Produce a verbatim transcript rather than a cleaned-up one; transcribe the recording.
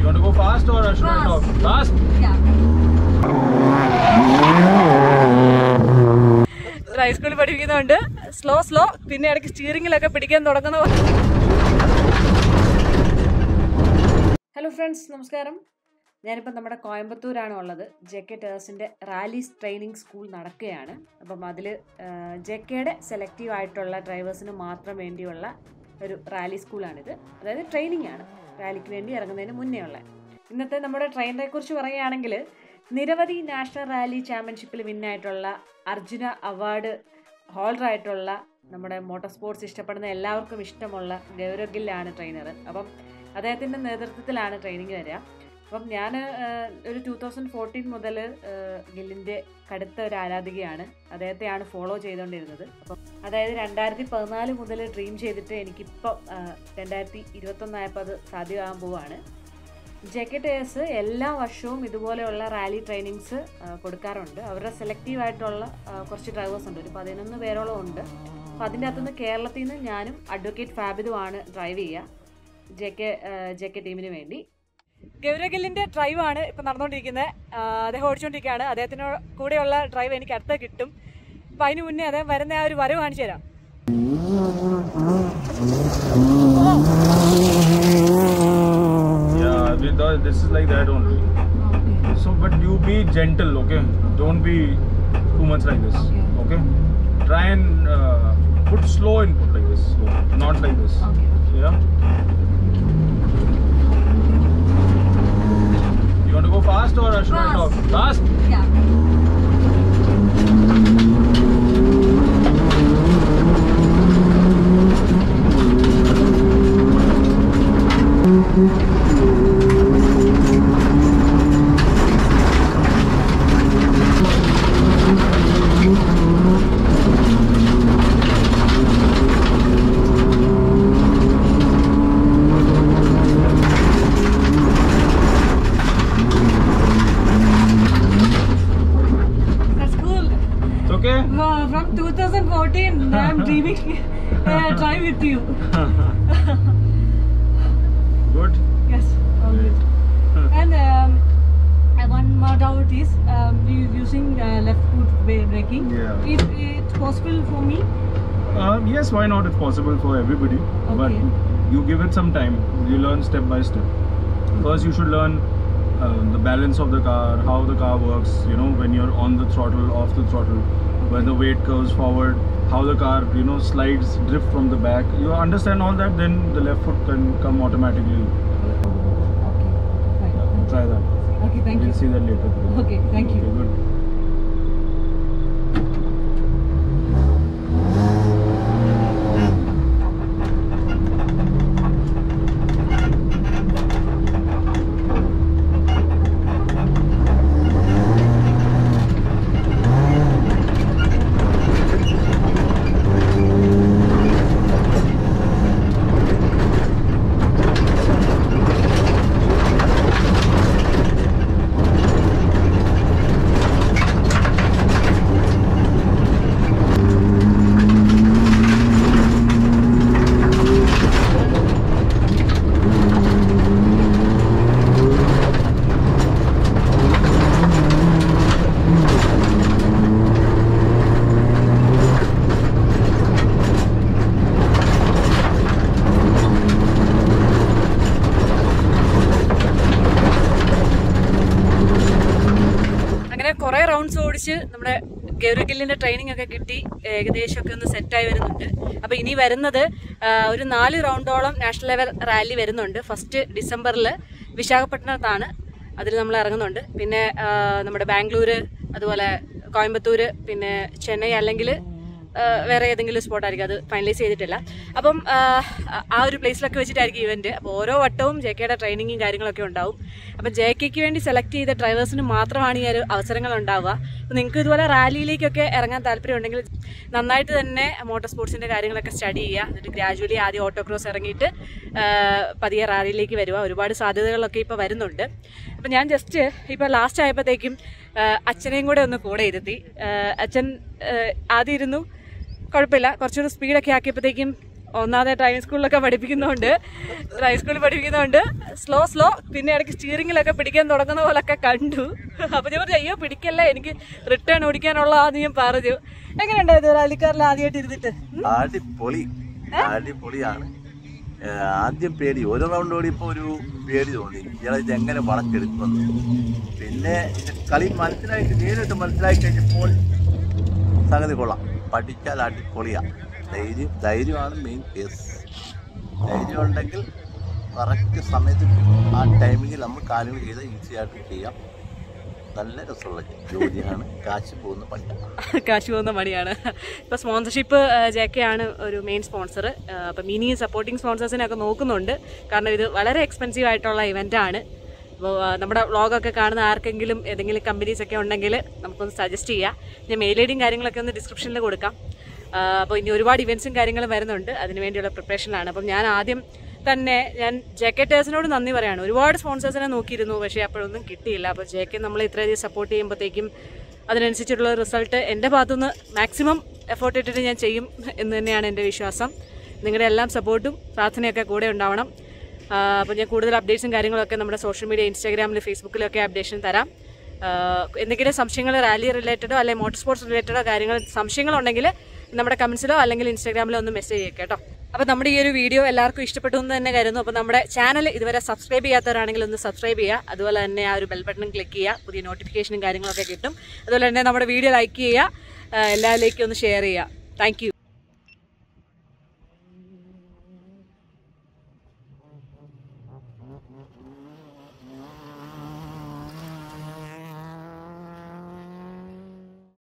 want to go fast or should I talk? Fast? Yeah. ഹൈസ്കൂളിൽ പഠിപ്പിക്കുന്നുണ്ട് slow slow പിന്നെ ഇടയ്ക്ക് സ്റ്റിയറിംഗിലൊക്കെ പിടിക്കാൻ തുടങ്ങുന്ന. ഹലോ ഫ്രണ്ട്സ്, നമസ്കാരം. ഞാനിപ്പോൾ നമ്മുടെ കോയമ്പത്തൂരാണ് ഉള്ളത്. ജെ കെ ടേഴ്സിൻ്റെ റാലി ട്രെയിനിങ് സ്കൂൾ നടക്കുകയാണ്. അപ്പം അതിൽ ജെ കെയുടെ സെലക്റ്റീവ് ആയിട്ടുള്ള ഡ്രൈവേഴ്സിന് മാത്രം വേണ്ടിയുള്ള ഒരു റാലി സ്കൂളാണിത്. അതായത് ട്രെയിനിങ് ആണ്, റാലിക്ക് വേണ്ടി ഇറങ്ങുന്നതിന് മുന്നേ ഉള്ള. ഇന്നത്തെ നമ്മുടെ ട്രെയിനിനെ കുറിച്ച് പറയുകയാണെങ്കിൽ, നിരവധി നാഷണൽ റാലി ചാമ്പ്യൻഷിപ്പിൽ വിന്നായിട്ടുള്ള അർജുന അവാർഡ് ഹോൾഡറായിട്ടുള്ള നമ്മുടെ മോട്ടോർ സ്പോർട്സ് ഇഷ്ടപ്പെടുന്ന എല്ലാവർക്കും ഇഷ്ടമുള്ള ഗൗരവ് ഗില്ലാണ് ട്രെയിനർ. അപ്പം അദ്ദേഹത്തിൻ്റെ നേതൃത്വത്തിലാണ് ട്രെയിനിങ് വരിക. അപ്പം ഞാൻ ഒരു ടൂ തൗസൻഡ് ഫോർട്ടീൻ മുതൽ ഗില്ലിൻ്റെ കടുത്ത ഒരു ആരാധികയാണ്. അദ്ദേഹത്തെയാണ് ഫോളോ ചെയ്തുകൊണ്ടിരുന്നത്. അപ്പം അതായത് രണ്ടായിരത്തി പതിനാല് മുതൽ ഡ്രീം ചെയ്തിട്ട് എനിക്കിപ്പം രണ്ടായിരത്തി ഇരുപത്തൊന്നായപ്പോൾ അത് സാധ്യമാകാൻ പോവുകയാണ്. ജെ കെ ടേഴ്സ് എല്ലാ വർഷവും ഇതുപോലെയുള്ള റാലി ട്രെയിനിങ്സ് കൊടുക്കാറുണ്ട്. അവരുടെ സെലക്റ്റീവായിട്ടുള്ള കുറച്ച് ഡ്രൈവേഴ്സ് ഉണ്ട്, ഒരു പതിനൊന്ന് പേരോളം ഉണ്ട്. അപ്പോൾ അതിൻ്റെ അകത്തുനിന്ന് കേരളത്തിൽ നിന്ന് ഞാനും അഡ്വക്കേറ്റ് ഫാബിദുമാണ് ഡ്രൈവ് ചെയ്യുക ജെ കെ ജെ കെ ടീമിന് വേണ്ടി. ഗൗരവ് ഗില്ലിൻ്റെ ഡ്രൈവാണ് ഇപ്പം നടന്നുകൊണ്ടിരിക്കുന്നത്. അദ്ദേഹം ഓടിച്ചുകൊണ്ടിരിക്കുകയാണ്. അദ്ദേഹത്തിൻ്റെ കൂടെയുള്ള ഡ്രൈവ് എനിക്ക് അടുത്ത കിട്ടും. അപ്പം അതിന് മുന്നേ അദ്ദേഹം വരുന്ന ആ ഒരു വരവ് കാണിച്ചു തരാം. This is like that only. Okay. So, but you be gentle, okay? Don't be too much like this, okay? okay? Try and uh, put slow input like this, slow. Not like this. Okay. Yeah. You want to go fast or should fast. I talk? Fast? Yeah. From twenty fourteen, I'm dreaming uh, drive with you. Good? Yes, all good. And um, one more doubt is, um, you using uh, left foot braking. Yeah. If it's possible for me? Um, yes, why not? It's possible for everybody. Okay. But you give it some time. You learn step by step. First, you should learn uh, the balance of the car, how the car works. You know, when you're on the throttle, off the throttle. When the weight curves forward, how the car, you know, slides, drift from the back. You understand all that, then the left foot can come automatically. Okay, fine. Yeah, try that. Okay, thank we'll you. We'll see that later. Okay, thank you. Okay, good. കുറേ rounds ഓടിച്ച് നമ്മുടെ Gaurav ഗില്ലിൻ്റെ training ഒക്കെ കിട്ടി ഏകദേശമൊക്കെ ഒന്ന് സെറ്റായി വരുന്നുണ്ട്. അപ്പോൾ ഇനി വരുന്നത് ഒരു നാല് റൗണ്ടോളം നാഷണൽ ലെവൽ റാലി വരുന്നുണ്ട്. ഫസ്റ്റ് ഡിസംബറിൽ വിശാഖപട്ടണത്താണ്, അതിൽ നമ്മൾ ഇറങ്ങുന്നുണ്ട്. പിന്നെ നമ്മുടെ ബാംഗ്ലൂർ, അതുപോലെ കോയമ്പത്തൂർ, പിന്നെ ചെന്നൈ, അല്ലെങ്കിൽ വേറെ ഏതെങ്കിലും സ്പോട്ടായിരിക്കും, അത് ഫൈനലൈസ് ചെയ്തിട്ടില്ല. അപ്പം ആ ഒരു പ്ലേസിലൊക്കെ വെച്ചിട്ടായിരിക്കും ഇവന്റ്. അപ്പോൾ ഓരോ വട്ടവും ജെ കെയുടെ ട്രെയിനിങ്ങും കാര്യങ്ങളൊക്കെ ഉണ്ടാവും. അപ്പം ജെ കെക്ക് വേണ്ടി സെലക്ട് ചെയ്ത ഡ്രൈവേഴ്സിന് മാത്രമാണ് ഈ ഒരു അവസരങ്ങൾ ഉണ്ടാവുക. അപ്പോൾ നിങ്ങൾക്ക് ഇതുപോലെ റാലിയിലേക്കൊക്കെ ഇറങ്ങാൻ താല്പര്യം ഉണ്ടെങ്കിൽ നന്നായിട്ട് തന്നെ മോട്ടോർ സ്പോർട്സിൻ്റെ കാര്യങ്ങളൊക്കെ സ്റ്റഡി ചെയ്യുക. എന്നിട്ട് ഗ്രാജുവലി ആദ്യം ഓട്ടോക്രോസ് ഇറങ്ങിയിട്ട് പതിയെ റാലിയിലേക്ക് വരിക. ഒരുപാട് സാധ്യതകളൊക്കെ ഇപ്പോൾ വരുന്നുണ്ട്. അപ്പം ഞാൻ ജസ്റ്റ് ഇപ്പോൾ ലാസ്റ്റ് ആയപ്പോഴത്തേക്കും അച്ഛനെയും കൂടെ ഒന്ന് കൂടെ ഇരുത്തി. അച്ഛൻ ആദ്യം ഇരുന്നു, കുഴപ്പമില്ല, കുറച്ചുകൂടി സ്പീഡൊക്കെ ആക്കിയപ്പോഴത്തേക്കും ഒന്നാമത്തെ ഡ്രൈവിംഗ് സ്കൂളിലൊക്കെ പഠിപ്പിക്കുന്നതുകൊണ്ട് ഡ്രൈവിംഗ് സ്കൂളിൽ പഠിപ്പിക്കുന്നതുകൊണ്ട് സ്ലോ സ്ലോ പിന്നെ ഇടയ്ക്ക് സ്റ്റിയറിംഗിലൊക്കെ പിടിക്കാൻ തുടങ്ങുന്ന പോലൊക്കെ കണ്ടു. അപ്പൊ ഞാൻ പറഞ്ഞു അയ്യോ പിടിക്കല്ല, എനിക്ക് റിട്ടേൺ ഓടിക്കാനുള്ളതാന്ന് ഞാൻ പറഞ്ഞു. എങ്ങനെയുണ്ടായത് റാലിക്കാരിൽ ആദ്യമായിട്ട് ഇരുന്നിട്ട്? അടിപൊളി, അടിപൊളിയാണ്. ആദ്യം പേടി, ഓരോ റൗണ്ട് ഓടിയപ്പോൾ ഒരു പേടി തോന്നി, ഇയാളെ ഇത് എങ്ങനെ വളച്ചെടുക്കുമെന്ന്. പിന്നെ ഇത് കളി മനസ്സിലാക്കി നേരിട്ട് മനസ്സിലാക്കി കഴിഞ്ഞപ്പോൾ സംഗതി കൊള്ളാം. പഠിച്ചാൽ അടിപൊളിയാണ്. ധൈര്യം ധൈര്യമാണ് മെയിൻ കേസ്. ധൈര്യം ഉണ്ടെങ്കിൽ കറക്റ്റ് സമയത്ത് ആ ടൈമിങ്ങിൽ നമ്മൾ കാര്യങ്ങൾ ചെയ്ത് ഈസി ആയിട്ട് ചെയ്യാം. നല്ല രസമുള്ള ജോലിയാണ്, കാശ് പോകുന്ന പണിയാണ്. കാശ് പോകുന്ന പണിയാണ്. ഇപ്പോൾ സ്പോൺസർഷിപ്പ് ജെ കെ ആണ് ഒരു മെയിൻ സ്പോൺസർ. അപ്പം ഇനി സപ്പോർട്ടിങ് സ്പോൺസേഴ്സിനൊക്കെ നോക്കുന്നുണ്ട്. കാരണം ഇത് വളരെ എക്സ്പെൻസീവ് ആയിട്ടുള്ള ഇവൻ്റാണ്. അപ്പോൾ നമ്മുടെ വ്ളോഗൊക്കെ കാണുന്ന ആർക്കെങ്കിലും ഏതെങ്കിലും കമ്പനീസ് ഒക്കെ ഉണ്ടെങ്കിൽ നമുക്കൊന്ന് സജസ്റ്റ് ചെയ്യാം. ഞാൻ മെയിൽ ഐ ഡിയും കാര്യങ്ങളൊക്കെ ഒന്ന് ഡിസ്ക്രിപ്ഷനിൽ കൊടുക്കാം. അപ്പോൾ ഇനി ഒരുപാട് ഇവൻറ്റ്സും കാര്യങ്ങളും വരുന്നുണ്ട്, അതിന് വേണ്ടിയുള്ള പ്രിപ്പറേഷനിലാണ്. അപ്പം ഞാൻ ആദ്യം തന്നെ ഞാൻ ജെ കെ ടേഴ്സിനോട് നന്ദി പറയാണ്. ഒരുപാട് സ്പോൺസേഴ്സിനെ നോക്കിയിരുന്നു, പക്ഷേ അപ്പോഴൊന്നും കിട്ടിയില്ല. അപ്പോൾ ജെ കെ നമ്മൾ ഇത്രയധികം സപ്പോർട്ട് ചെയ്യുമ്പോഴത്തേക്കും അതിനനുസരിച്ചിട്ടുള്ള റിസൾട്ട് എൻ്റെ ഭാഗത്തുനിന്ന് മാക്സിമം എഫേർട്ട് ഇട്ടിട്ട് ഞാൻ ചെയ്യും എന്ന് തന്നെയാണ് എൻ്റെ വിശ്വാസം. നിങ്ങളുടെ എല്ലാം സപ്പോർട്ടും പ്രാർത്ഥനയൊക്കെ കൂടെ ഉണ്ടാവണം. അപ്പോൾ ഞാൻ കൂടുതൽ അപ്ഡേറ്റ്സും കാര്യങ്ങളൊക്കെ നമ്മുടെ സോഷ്യൽ മീഡിയ ഇൻസ്റ്റാഗ്രാമിൽ ഫേസ്ബുക്കിലൊക്കെ അപ്ഡേഷൻ തരാം. എന്തെങ്കിലും സംശയങ്ങൾ റാലി റിലേറ്റഡോ അല്ലെങ്കിൽ മോട്ടോർ സ്പോർട്സ് റിലേറ്റഡോ കാര്യങ്ങൾ സംശയങ്ങളുണ്ടെങ്കിൽ നമ്മുടെ കമൻസിലോ അല്ലെങ്കിൽ ഇൻസ്റ്റാഗ്രാമിലോ ഒന്ന് മെസ്സേജ് ചെയ്യേ കേട്ടോ. അപ്പോൾ നമ്മുടെ ഈ ഒരു വീഡിയോ എല്ലാവർക്കും ഇഷ്ടപ്പെട്ടു എന്ന് തന്നെ കരുതുന്നു. അപ്പോൾ നമ്മുടെ ചാനൽ ഇതുവരെ സബ്സ്ക്രൈബ് ചെയ്യാത്തവരാണെങ്കിൽ ഒന്ന് സബ്സ്ക്രൈബ് ചെയ്യുക. അതുപോലെ തന്നെ ആ ഒരു ബെൽ ബട്ടണും ക്ലിക്ക് ചെയ്യുക, പുതിയ നോട്ടിഫിക്കേഷനും കാര്യങ്ങളൊക്കെ കിട്ടും. അതുപോലെ തന്നെ നമ്മുടെ വീഡിയോ ലൈക്ക് ചെയ്യുക, എല്ലാവരിലേക്കും ഒന്ന് ഷെയർ ചെയ്യുക. താങ്ക്